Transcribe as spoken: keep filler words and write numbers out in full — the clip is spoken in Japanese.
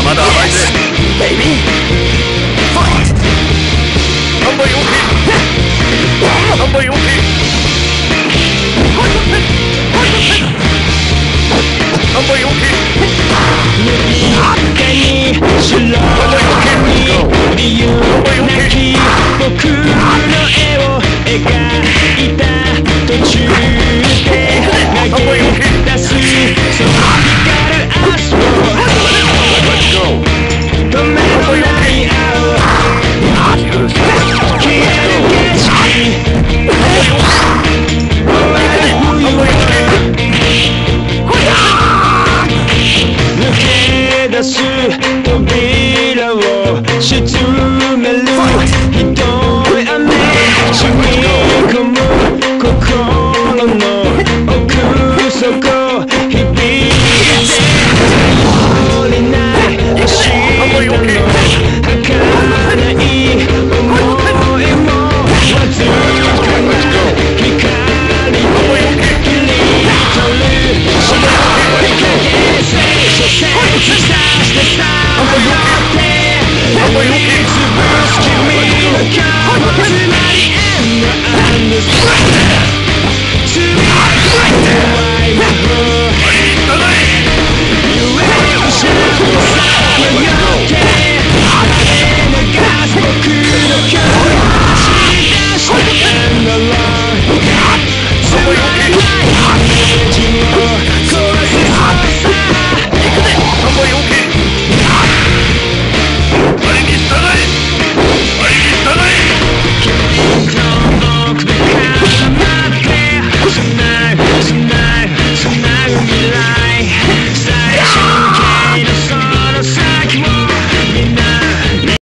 まだ甘いぜ。ベイビーファイト。販売 OK。 販売 OK。 販売 OK。 に白に理由なき僕の絵を描いた途中で投げ出すその光る足を止めのない青消える景色終わる冬を抜け出す扉を沈めるひどい雨染み込む心の奥底響いて頼りない明日の儚い思いもわずかな光で切り取る白い影線所詮刻してさまよって踏みつぶす君の顔つまり And the understand To be